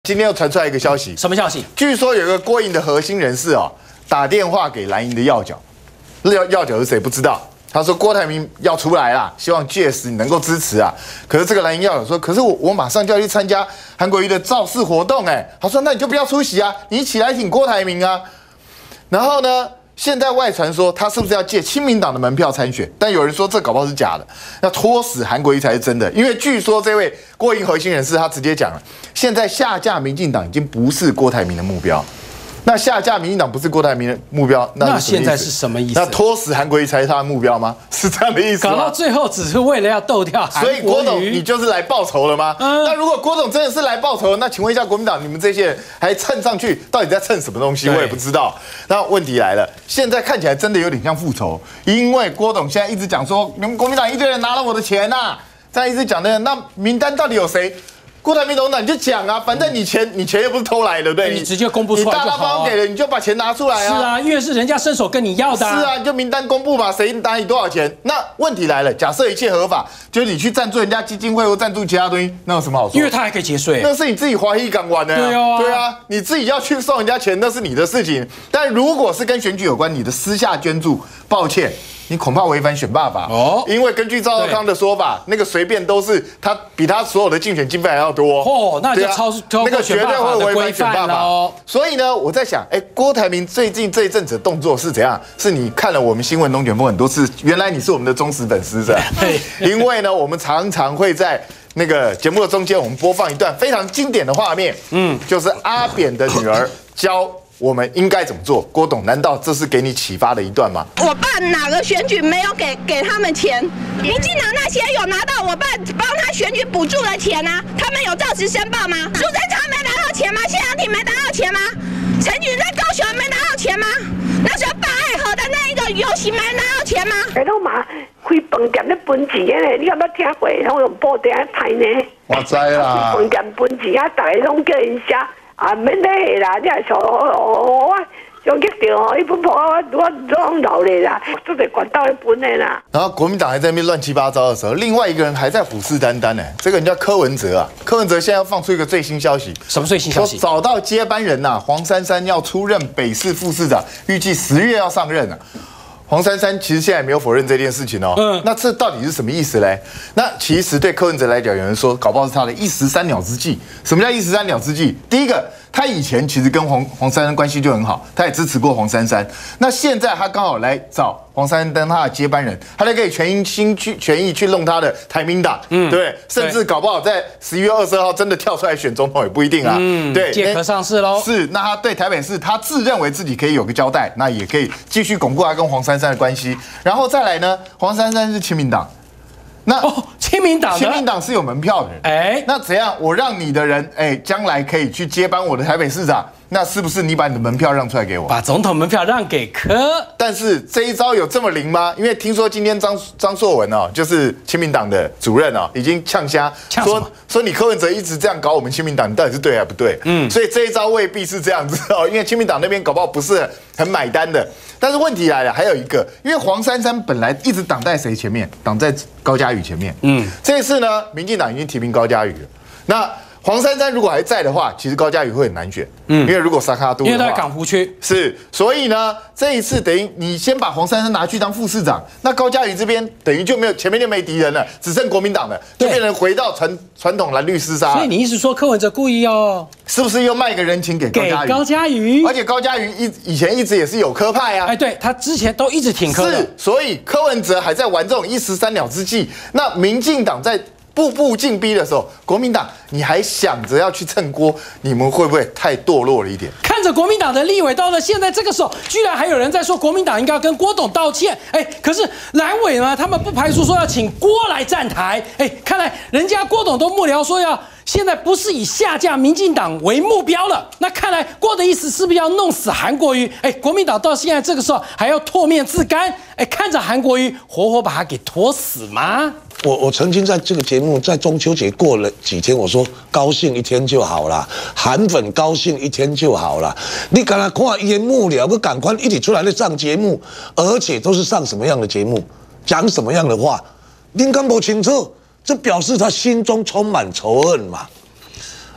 今天又传出来一个消息， 什么消息？ 据说有一个郭营的核心人士哦，打电话给蓝营的要角，要角是谁不知道。他说郭台铭要出来啦，希望届时你能够支持啊。可是这个蓝营要角说，可是我马上就要去参加韩国瑜的造势活动哎。他说那你就不要出席啊，你一起来挺郭台铭啊。然后呢？现在外传说他是不是要借亲民党的门票参选？但有人说这搞不好是假的，那拖死韩国瑜才是真的。因为据说这位郭营核心人士他直接讲了，现在下架民进党已经不是郭台铭的目标。那下架民进党不是郭台铭的目标， 那现在是什么意思？ 那拖死韩国瑜才是他的目标吗？是这样的意思吗？ 搞到最后只是为了要斗掉韩国瑜。 所以郭董你就是来报仇了吗？那如果郭董真的是来报仇，那请问一下国民党，你们这些人还蹭上去，到底在蹭什么东西？我也不知道。那问题来了，现在看起来真的有点像复仇，因为郭董现在一直讲说，你们国民党一堆人拿了我的钱呐，这样一直讲的，那名单到底有谁？郭台铭董事长你就讲啊，反正你钱又不是偷来的，对不对？ 你直接公布出来就好。 你大大方方给了，你就把钱拿出来啊。 是啊，因为是人家伸手跟你要的。 是啊，你就名单公布嘛，谁拿你多少钱？那问题来了，假设一切合法，就是你去赞助人家基金会或赞助其他东西，那有什么好说？ 因为他还可以节税。 那是你自己华裔港玩的。对啊，你自己要去送人家钱，那是你的事情。但如果是跟选举有关，你的私下捐助，抱歉。你恐怕违反选罢法哦，因为根据赵少康的说法，那个随便都是他比他所有的竞选经费还要多哦，那就超那个绝对会违反选罢法哦。 所以呢，我在想，郭台铭最近这一阵子的动作是怎样？是你看了我们新闻龙卷风很多次，原来你是我们的忠实粉丝是吧？因为呢，我们常常会在那个节目的中间，我们播放一段非常经典的画面，就是阿扁的女儿教我们应该怎么做？郭董，难道这是给你启发的一段吗？ 我爸哪个选举没有给他们钱？民进党那些有拿到我爸帮他选举补助的钱啊？他们有照实申报吗？苏贞昌没拿到钱吗？谢长廷没拿到钱吗？陈菊在高雄没拿到钱吗？那时候办爱河的那一个游行没拿到钱吗？ 都嘛开饭店咧分钱的咧，你有冇听过？我用报纸睇呢。 我知啦。 饭店分钱啊，大家拢叫因写。啊，免得啦，你系说我上去掉哦，一本簿我拢留咧啦，做在管道一本的啦。 然后国民党还在那边乱七八糟的时候，另外一个人还在虎视眈眈呢。这个人叫柯文哲啊，柯文哲现在要放出一个最新消息， 什么最新消息？ 找到接班人呐，黄珊珊要出任北市副市长，预计10月要上任啊。黄珊珊其实现在也没有否认这件事情哦。那这到底是什么意思嘞？那其实对柯文哲来讲，有人说搞不好是他的一石三鸟之计。什么叫一石三鸟之计？第一个，他以前其实跟黄珊珊关系就很好，他也支持过黄珊珊。那现在他刚好来找黄珊珊当他的接班人，他就可以全意去弄他的台民党，对不对？甚至搞不好在11月22号真的跳出来选总统也不一定啊。对， 借壳上市喽。 是，那他对台北市，他自认为自己可以有个交代，那也可以继续巩固他跟黄珊珊的关系。然后再来呢，黄珊珊是亲民党。那亲民党是有门票的人，那怎样？我让你的人，将来可以去接班我的台北市长，那是不是你把你的门票让出来给我？ 把总统门票让给柯？ 但是这一招有这么灵吗？因为听说今天张硕文哦，就是亲民党的主任哦，已经呛瞎说你柯文哲一直这样搞我们亲民党，你到底是对还不对？所以这一招未必是这样子哦，因为亲民党那边搞不好不是很买单的。但是问题来了，还有一个，因为黄珊珊本来一直挡在谁前面？挡在高嘉瑜前面。这一次呢，民进党已经提名高嘉瑜了。那黄珊珊如果还在的话，其实高嘉瑜会很难选。因为如果萨卡都， 因为他在港湖区是，所以呢，这一次等于你先把黄珊珊拿去当副市长，那高嘉瑜这边等于就没有前面就没敌人了，只剩国民党了，就变成回到传统蓝绿厮杀。 所以你意思说柯文哲故意要是不是又卖个人情给高嘉瑜？而且高嘉瑜以前一直也是有柯派啊。 对他之前都一直挺柯的。 是，所以柯文哲还在玩这种一石三鸟之计。那民进党在步步进逼的时候，国民党你还想着要去蹭锅，你们会不会太堕落了一点？ 看着国民党的立委到了现在这个时候，居然还有人在说国民党应该要跟郭董道歉。可是蓝委呢，他们不排除说要请郭来站台。看来人家郭董都幕僚说要现在不是以下架民进党为目标了。那看来郭的意思是不是要弄死韩国瑜？国民党到现在这个时候还要唾面自干，看着韩国瑜活活把他给拖死吗？ 我曾经在这个节目，在中秋节过了几天，我说高兴一天就好啦，韩粉高兴一天就好啦。你刚才看伊的幕僚，不赶快一起出来的上节目，而且都是上什么样的节目，讲什么样的话，您敢不清楚？这表示他心中充满仇恨嘛。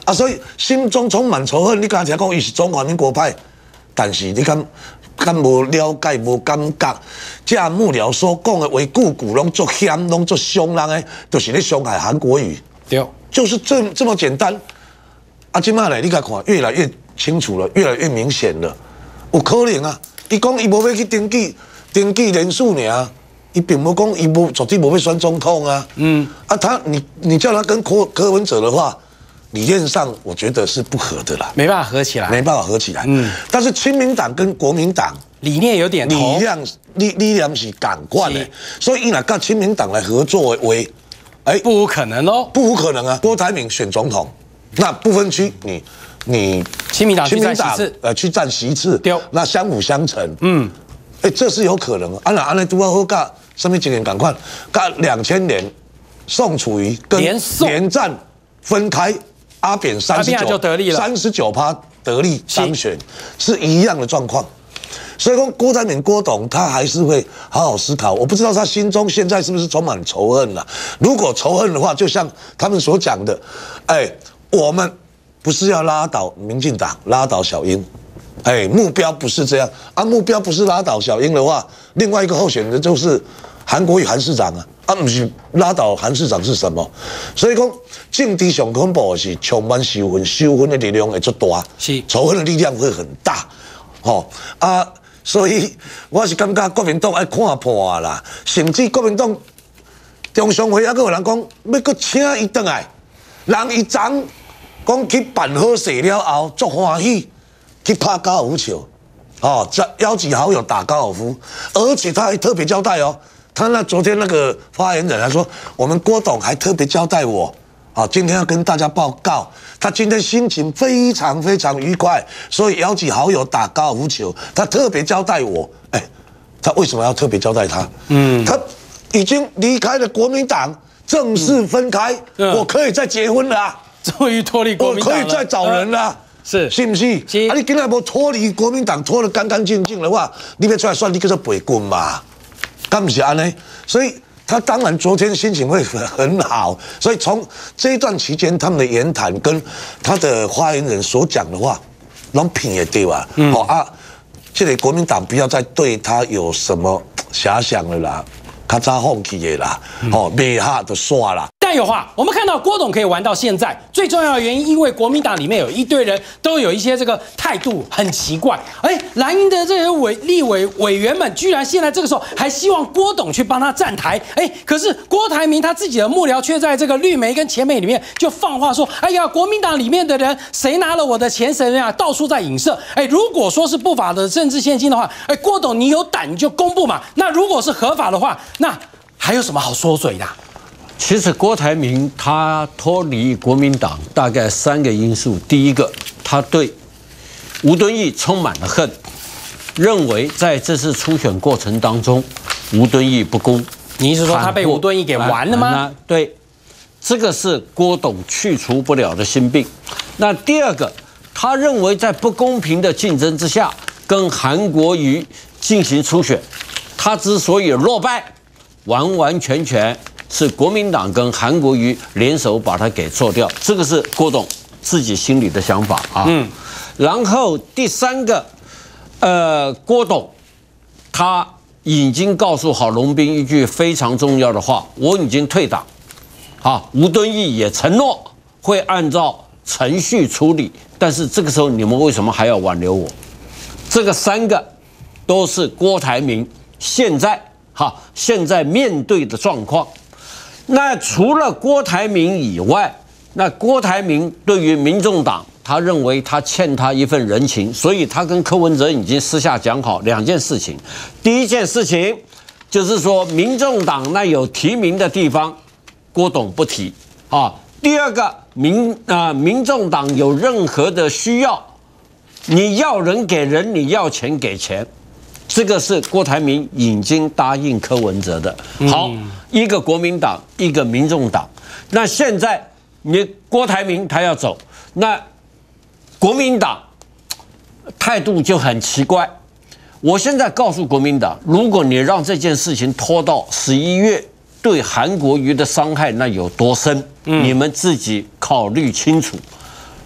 啊，所以心中充满仇恨。你刚才讲伊是中华民国派，但是你敢无了解、无感觉？这幕僚所讲的话句句拢作险，拢作伤人的，就是咧伤害韩国瑜。 对， 就是这么简单。啊，今嘛来你甲看，越来越清楚了，越来越明显了。有可能啊，伊讲伊无要去登记人数尔，伊并无讲伊无绝对无要选总统啊。你叫他跟柯文哲的话，理念上我觉得是不合的啦， 没办法合起来， 没办法合起来。但是亲民党跟国民党理念有点同， 力量是同款的，所以伊若跟亲民党来合作的话， 不无可能哦， 不无可能啊。郭台铭选总统，那不分区你亲民党去占席次， 去占席次， 对，那相辅相成，这是有可能。那安尼拄好甲什么情形同款？甲2000年宋楚瑜跟连战分开，阿扁就得利了 39%得利当选，是一样的状况。所以说郭台铭郭董他还是会好好思考，我不知道他心中现在是不是充满仇恨了。如果仇恨的话，就像他们所讲的，我们不是要拉倒民进党，拉倒小英，目标不是这样啊。目标不是拉倒小英的话，另外一个候选人就是韩国瑜韩市长啊，不是拉倒韩市长是什么？所以讲政治上恐怖的是充满仇恨的力量会足大，仇恨的力量会很大，所以我是感觉国民党爱看破啦，甚至国民党中常会还佫有人讲要佫请伊回来，人伊昨讲去办好势了后，足欢喜去拍高尔夫球，邀集好友打高尔夫，而且他还特别交代他昨天那个发言人还说，我们郭董还特别交代我。今天要跟大家报告，他今天心情非常非常愉快，所以邀集好友打高尔夫球。他特别交代我，他为什么要特别交代他？他已经离开了国民党，正式分开，我可以再结婚了啊！ 终于脱离国民党了， 我可以再找人了，是不是？你今天无脱离国民党，脱得干干净净的话，你别出来算，你叫做背棍嘛？干不是安呢？所以。他当然昨天心情会很好，所以从这一段期间，他们的言谈跟他的发言人所讲的话，拢品也对吧？这个国民党不要再对他有什么遐想了啦，较早放弃的啦，袂下就煞啦。 但有话，我们看到郭董可以玩到现在，最重要的原因，因为国民党里面有一堆人都有一些这个态度很奇怪。蓝营的这些立委委员们，居然现在这个时候还希望郭董去帮他站台。可是郭台铭他自己的幕僚却在这个绿媒跟前媒里面就放话说：“哎呀，国民党里面的人谁拿了我的钱，谁啊，到处在影射。如果说是不法的政治献金的话，郭董你有胆你就公布嘛。那如果是合法的话，那还有什么好说嘴的？” 其实郭台铭他脱离国民党大概3个因素。第一个，他对吴敦义充满了恨，认为在这次初选过程当中，吴敦义不公。 你意思说他被吴敦义给玩了吗？ 对，这个是郭董去除不了的心病。那第二个，他认为在不公平的竞争之下，跟韩国瑜进行初选，他之所以落败，完完全全是国民党跟韩国瑜联手把他给做掉，这个是郭董自己心里的想法啊。然后第3个，郭董他已经告诉郝龙斌一句非常重要的话：我已经退党，吴敦义也承诺会按照程序处理，但是这个时候你们为什么还要挽留我？这个3个都是郭台铭现在面对的状况。那除了郭台铭以外，那郭台铭对于民众党，他认为他欠他一份人情，所以他跟柯文哲已经私下讲好2件事情。第一件事情就是说，民众党那有提名的地方，郭董不提第二个，民众党有任何的需要，你要人给人，你要钱给钱。这个是郭台铭已经答应柯文哲的。好，一个国民党，一个民众党。那现在你郭台铭他要走，那国民党态度就很奇怪。我现在告诉国民党，如果你让这件事情拖到11月，对韩国瑜的伤害那有多深，你们自己考虑清楚。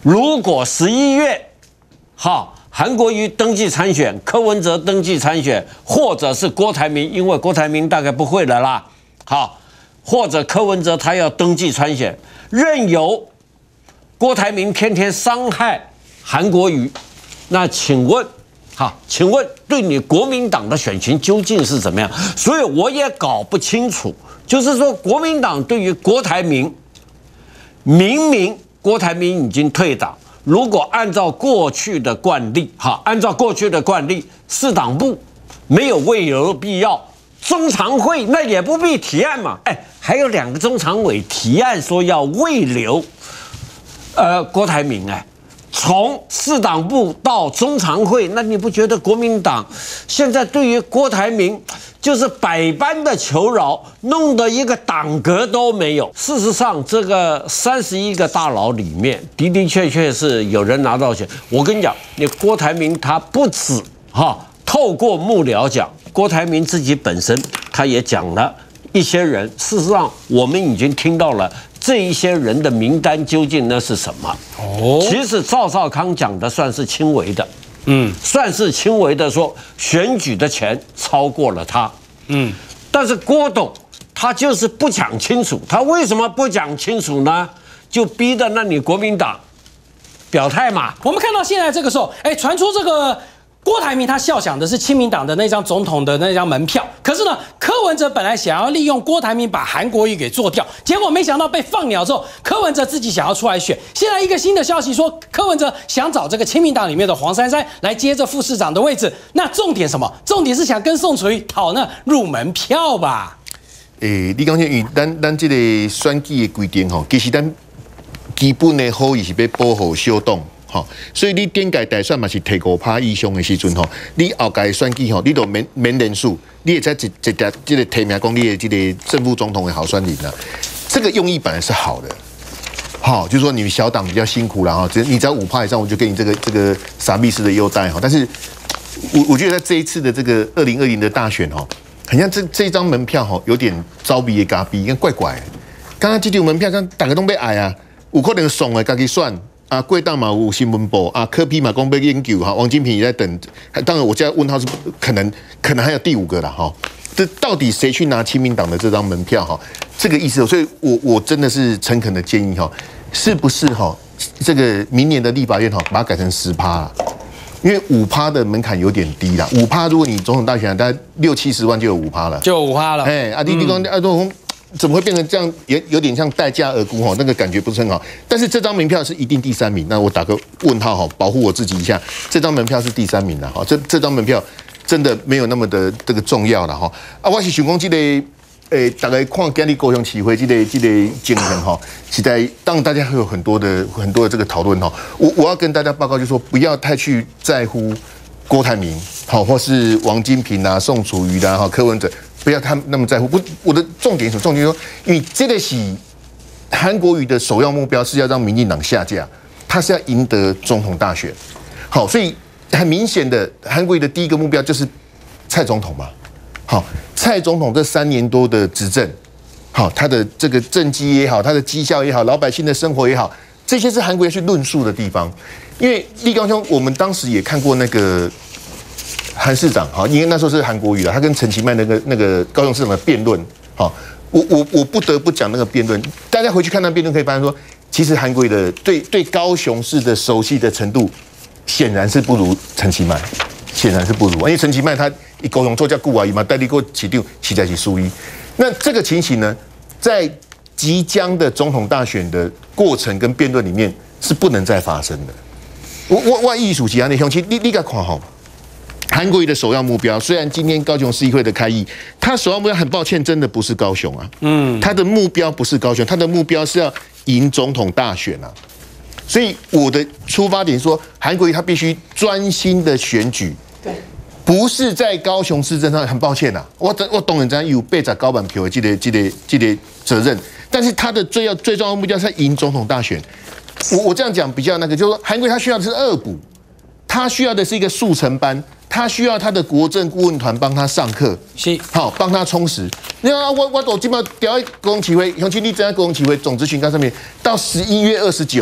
如果11月，韩国瑜登记参选，柯文哲登记参选，或者是郭台铭，因为郭台铭大概不会了啦，或者柯文哲他要登记参选，任由郭台铭天天伤害韩国瑜，那请问对你国民党的选情究竟是怎么样？所以我也搞不清楚，就是说国民党对于郭台铭，明明郭台铭已经退党。如果按照过去的惯例，四党部没有慰留的必要，中常会那也不必提案嘛。还有2个中常委提案说要慰留，郭台铭从四党部到中常会，那你不觉得国民党现在对于郭台铭就是百般的求饶，弄得一个党格都没有？事实上，这个31个大佬里面，的的确确是有人拿到钱。我跟你讲，你郭台铭他不止透过幕僚讲，郭台铭自己本身他也讲了一些人。事实上，我们已经听到了。这一些人的名单究竟那是什么？其实赵少康讲的算是轻微的，算是轻微的说选举的钱超过了他，但是郭董他就是不讲清楚，他为什么不讲清楚呢？就逼得那你国民党表态嘛。 我们看到现在这个时候，传出这个。郭台铭他笑想的是亲民党的那张总统的那张门票，可是呢，柯文哲本来想要利用郭台铭把韩国瑜给做掉，结果没想到被放鸟之后，柯文哲自己想要出来选。现在一个新的消息说，柯文哲想找这个亲民党里面的黄珊珊来接这副市长的位置。那重点什么？重点是想跟宋楚瑜讨那入门票吧？ 你讲因为咱这个选举的规定其实咱基本的好意是要保护小党。所以你顶届大选嘛是提5%以上的时阵你后届选举你都免人数，你也在一这个提名讲你的这个正副总统的候选人这个用意本来是好的，就是说你们小党比较辛苦了你只要5%以上，我就给你这个傻逼式的优待但是我觉得在这一次的这个2020的大选很像这张门票有点招逼的嘎逼，跟怪怪的。刚刚这张门票刚大家都被矮啊，有可能送的自己算。贵党嘛有新闻部柯 P 嘛讲要研究王金平也在等，当然我现在问号是可能还有第5个啦这到底谁去拿亲民党的这张门票这个意思所以我真的是诚恳的建议是不是这个明年的立法院把它改成10%啦，因为5%的门槛有点低啦，5%如果你总统大选大概60-70万就有5%了， 就5%了。 你讲怎么会变成这样？有点像待价而沽那个感觉不是很好。但是这张门票是一定第3名，那我打个问号保护我自己一下。这张门票是第3名的这张门票真的没有那么的这个重要了我是想讲这个大家看今日高雄市会这个精神是在当大家会有很多的这个讨论我要跟大家报告，就是说不要太去在乎郭台铭或是王金平宋楚瑜柯文哲。不要他那么在乎。我的重点是说，因为这个是韩国瑜的首要目标是要让民进党下架，他是要赢得总统大选。所以很明显的，韩国瑜的第一个目标就是蔡总统嘛。蔡总统这3年多的执政，他的这个政绩也好，他的绩效也好，老百姓的生活也好，这些是韩国瑜去论述的地方。因为立刚兄，我们当时也看过那个。韩市长因为那时候是韩国瑜他跟陈其迈那个高雄市长的辩论我不得不讲那个辩论，大家回去看那辩论可以发现说，其实韩国瑜的对高雄市的熟悉的程度，显然是不如陈其迈，显然是不如，因为陈其迈他以高雄做叫顾阿姨嘛，代理过起定起在起输一，那这个情形呢，在即将的总统大选的过程跟辩论里面是不能再发生的。我艺术家的兄弟，你敢看韩国瑜的首要目标，虽然今天高雄市议会的开议，他首要目标很抱歉，真的不是高雄他的目标不是高雄，他的目标是要赢总统大选所以我的出发点说，韩国瑜他必须专心的选举，对，不是在高雄市政上，很抱歉我懂人家有被在高板票的这个责任，但是他的最重要的目标是赢总统大选。我这样讲比较那个，就是说韩国瑜他需要的是恶补，他需要的是一个速成班。他需要他的国政顾问团帮他上课，帮他充实。我都基本上调高雄市会，尤其你在高雄市会总咨询纲上面到11月29，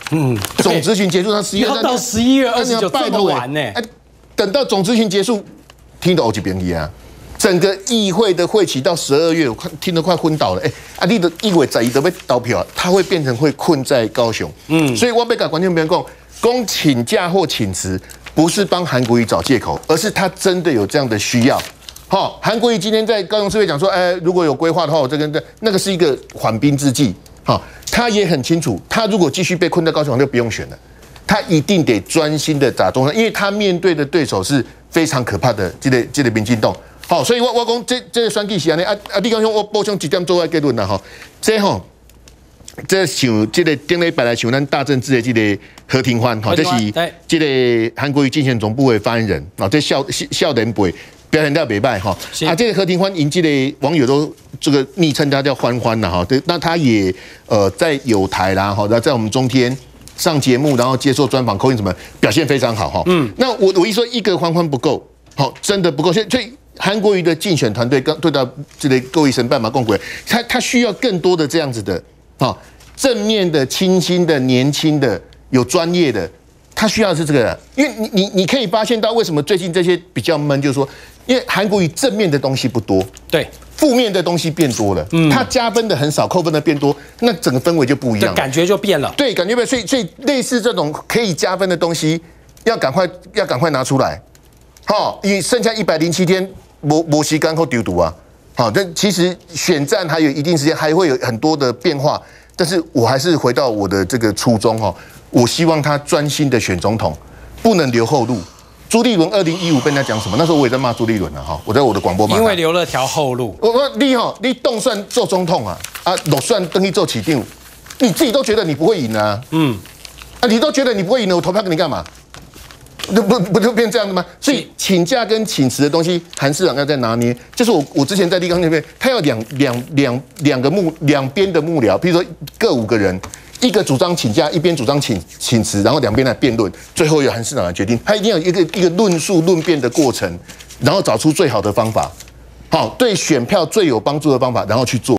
总咨询结束，他11月要到11月29这么晚呢？ 等到总咨询结束，听到欧几边啊，整个议会的会期到12月，我听得快昏倒了。你的议会在意都被投票，他会变成会困在高雄。所以我被跟观众朋友讲请假或请辞，不是帮韩国瑜找借口，而是他真的有这样的需要。好，韩国瑜今天在高雄市会讲说，如果有规划的话，我那个是一个缓兵之计。好，他也很清楚，他如果继续被困在高雄，就不用选了。他一定得专心的打中山，因为他面对的对手是非常可怕的这个民进党。好，所以我讲这个选举是安尼你讲我补充几点做个结论啦吼，这像这个顶礼拜来像咱大政治的这个何庭欢吼，这是这个韩国瑜竞选总部的发言人啊，这少年辈表现得袂歹哈。这个何庭欢引这个网友都这个昵称他叫欢欢啦哈，那他也在友台啦哈，在我们中天上节目，然后接受专访，口音什么表现非常好哈。那我一说一个欢欢不够，好，真的不够，所以韩国瑜的竞选团队对到这个各位神办嘛共轨，他需要更多的这样子的正面的、清新的、年轻的、有专业的，他需要的是这个。因为你可以发现到为什么最近这些比较闷，就是说，因为韩国瑜正面的东西不多， 对， 负面的东西变多了，他加分的很少，扣分的变多，那整个氛围就不一样了， 感觉就变了。 对，感觉变。所以类似这种可以加分的东西，要赶快拿出来。好，因为剩下107天，没时间后丢毒啊。好，但其实选战还有一定时间，还会有很多的变化。但是我还是回到我的这个初衷哈，我希望他专心的选总统，不能留后路。朱立伦2015被人家讲什么？那时候我也在骂朱立伦了哈，我在我的广播骂他， 因为留了条后路。 我说你动算做总统落算登记做起定，你自己都觉得你不会赢啊，你都觉得你不会赢了，我投票给你干嘛？不就变这样的吗？所以请假跟请辞的东西，韩市长要再拿捏。就是我之前在立刚那边，他要两边的幕僚，比如说各5个人，一个主张请假，一边主张请辞，然后两边来辩论，最后由韩市长来决定。他一定要有一个论述论辩的过程，然后找出最好的方法，好，对选票最有帮助的方法，然后去做。